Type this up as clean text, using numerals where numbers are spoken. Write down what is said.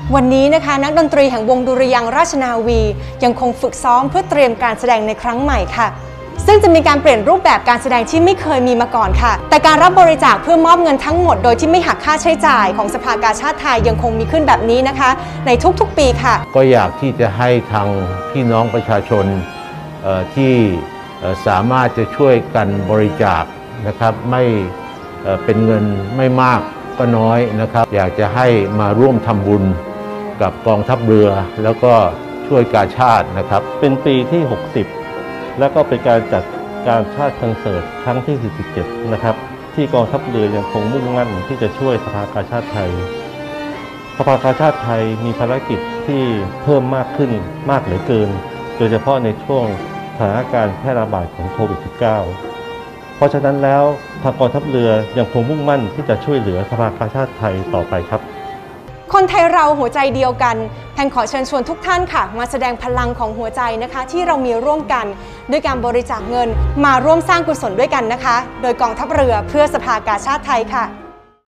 วันนี้นะคะนักดนตรีแห่งวงดุริยางค์ราชนาวียังคงฝึกซ้อมเพื่อเตรียมการแสดงในครั้งใหม่ค่ะซึ่งจะมีการเปลี่ยนรูปแบบการแสดงที่ไม่เคยมีมาก่อนค่ะแต่การรับบริจาคเพื่อมอบเงินทั้งหมดโดยที่ไม่หักค่าใช้จ่ายของสภากาชาดไทยยังคงมีขึ้นแบบนี้นะคะในทุกๆปีค่ะก็อยากที่จะให้ทางพี่น้องประชาชนที่สามารถจะช่วยกันบริจาคนะครับไม่เป็นเงินไม่มากก็น้อยนะครับอยากจะให้มาร่วมทำบุญกับกองทัพเรือแล้วก็ช่วยกาชาดนะครับเป็นปีที่60แล้วก็เป็นการจัดการชาติคอนเสิร์ตครั้งที่47นะครับที่กองทัพเรือยังคงมุ่งมั่นที่จะช่วยสภากาชาดไทยสภากาชาดไทยมีภารกิจที่เพิ่มมากขึ้นมากเหลือเกินโดยเฉพาะในช่วงสถานการณ์แพร่ระบาดของโควิด -19 เพราะฉะนั้นแล้วทางกองทัพเรือยังคงมุ่งมั่นที่จะช่วยเหลือสภากาชาดไทยต่อไปครับคนไทยเราหัวใจเดียวกันแพนขอเชิญชวนทุกท่านค่ะมาแสดงพลังของหัวใจนะคะที่เรามีร่วมกันด้วยการบริจาคเงินมาร่วมสร้างกุศลด้วยกันนะคะโดยกองทัพเรือเพื่อสภากาชาดไทยค่ะ